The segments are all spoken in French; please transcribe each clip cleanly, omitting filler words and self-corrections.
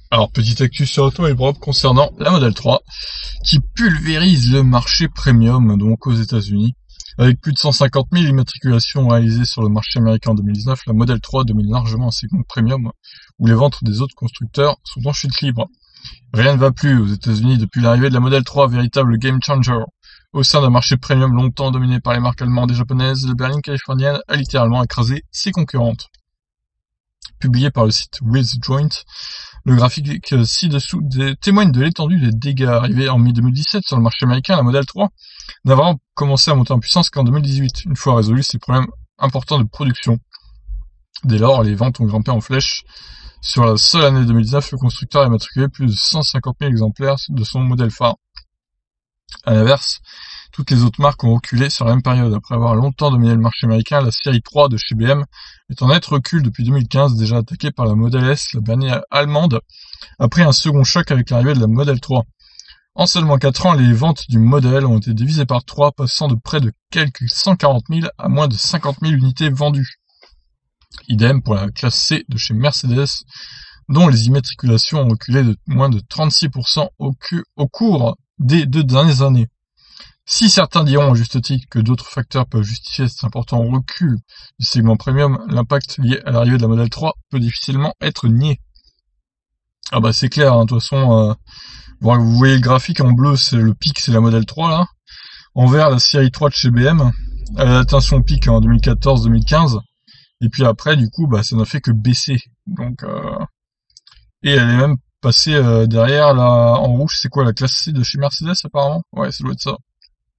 Alors, petite actu sur Auto et Europe concernant la Model 3, qui pulvérise le marché premium, donc aux États-Unis. Avec plus de 150 000 immatriculations réalisées sur le marché américain en 2019, la Model 3 domine largement un segment premium, où les ventes des autres constructeurs sont en chute libre. Rien ne va plus aux États-Unis depuis l'arrivée de la Model 3, véritable game changer. Au sein d'un marché premium longtemps dominé par les marques allemandes et japonaises, la berline californienne a littéralement écrasé ses concurrentes. Publié par le site WithJoint, le graphique ci-dessous témoigne de l'étendue des dégâts arrivés en mi-2017 sur le marché américain. La Model 3 n'a vraiment commencé à monter en puissance qu'en 2018, une fois résolus ces problèmes importants de production. Dès lors, les ventes ont grimpé en flèche. Sur la seule année 2019, le constructeur a immatriculé plus de 150 000 exemplaires de son modèle phare. À l'inverse, toutes les autres marques ont reculé sur la même période. Après avoir longtemps dominé le marché américain, la série 3 de chez BM est en net recul depuis 2015, déjà attaquée par la Model S, la berline allemande, après un second choc avec l'arrivée de la Model 3. En seulement 4 ans, les ventes du modèle ont été divisées par 3, passant de près de quelques 140 000 à moins de 50 000 unités vendues. Idem pour la classe C de chez Mercedes, dont les immatriculations ont reculé de moins de 36% au cours des 2 dernières années. Si certains diront à juste titre que d'autres facteurs peuvent justifier cet important recul du segment premium, l'impact lié à l'arrivée de la Model 3 peut difficilement être nié. Ah bah c'est clair, hein, de toute façon, vous voyez le graphique en bleu, c'est le pic, c'est la Model 3 là. En vert, la série 3 de chez BM, elle a atteint son pic en 2014-2015, et puis après, du coup, bah ça n'a fait que baisser. Donc, et elle est même passée derrière, là, en rouge, c'est quoi, la classe C de chez Mercedes apparemment? Ouais, ça doit être ça.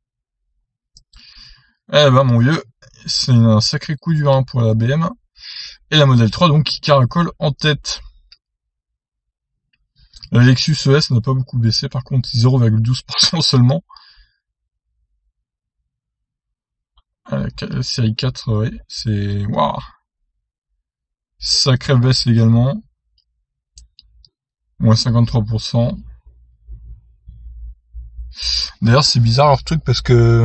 Eh ben mon vieux, c'est un sacré coup dur hein, pour la BM. Et la Model 3 donc qui caracole en tête. La Lexus ES n'a pas beaucoup baissé, par contre 0,12% seulement. La série 4, ouais, c'est... Waouh. Sacrée baisse également. Moins 53%. D'ailleurs c'est bizarre leur truc parce que...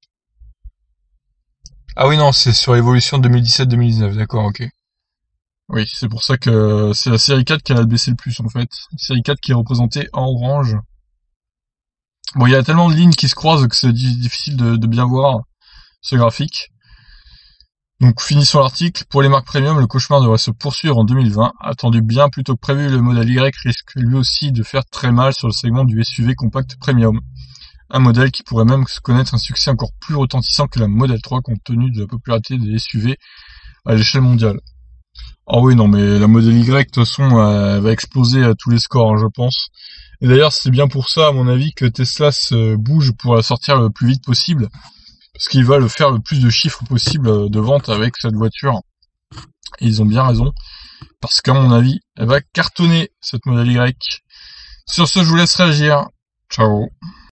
Ah oui non, c'est sur l'évolution 2017-2019, d'accord, ok. Oui, c'est pour ça que c'est la série 4 qui a baissé le plus en fait. La série 4 qui est représentée en orange. Bon, il y a tellement de lignes qui se croisent que c'est difficile de bien voir ce graphique. Donc finissons l'article. Pour les marques premium, le cauchemar devrait se poursuivre en 2020. Attendu bien plus tôt que prévu, le modèle Y risque lui aussi de faire très mal sur le segment du SUV compact premium. Un modèle qui pourrait même connaître un succès encore plus retentissant que la Model 3 compte tenu de la popularité des SUV à l'échelle mondiale. Ah oui, non, mais la Model Y, de toute façon, elle va exploser à tous les scores, hein, je pense. Et d'ailleurs, c'est bien pour ça, à mon avis, que Tesla se bouge pour la sortir le plus vite possible. Parce qu'ils veulent faire le plus de chiffres possible de vente avec cette voiture. Et ils ont bien raison. Parce qu'à mon avis, elle va cartonner, cette Model Y. Sur ce, je vous laisse réagir. Ciao.